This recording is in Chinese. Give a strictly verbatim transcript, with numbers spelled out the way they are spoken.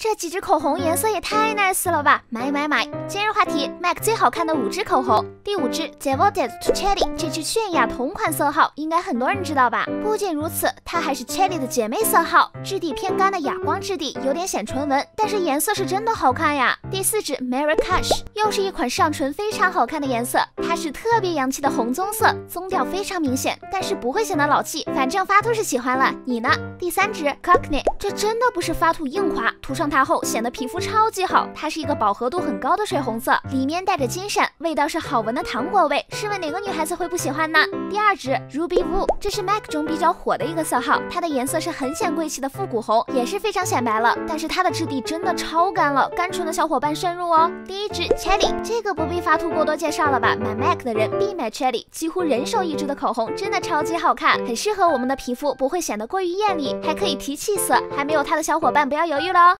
这几支口红颜色也太 nice 了吧，买买买！今日话题 M A C 最好看的五支口红，第五支 Devoted to Cherry， 这支泫雅同款色号应该很多人知道吧？不仅如此，它还是 Cherry 的姐妹色号，质地偏干的哑光质地，有点显唇纹，但是颜色是真的好看呀。第四支 Marrakesh 又是一款上唇非常好看的颜色，它是特别洋气的红棕色，棕调非常明显，但是不会显得老气，反正发图是喜欢了，你呢？第三支 Cockney， 这真的不是发图硬夸，涂上它后显得皮肤超级好，它是一个饱和度很高的水红色，里面带着金闪，味道是好闻的糖果味，试问哪个女孩子会不喜欢呢？第二支 Ruby Woo， 这是 M A C 中比较火的一个色号，它的颜色是很显贵气的复古红，也是非常显白了，但是它的质地真的超干了，干唇的小伙伴慎入哦。第一支 Cherry， 这个不必发图过多介绍了吧，买 M A C 的人必买 Cherry， 几乎人手一支的口红，真的超级好看，很适合我们的皮肤，不会显得过于艳丽，还可以提气色，还没有它的小伙伴不要犹豫了哦。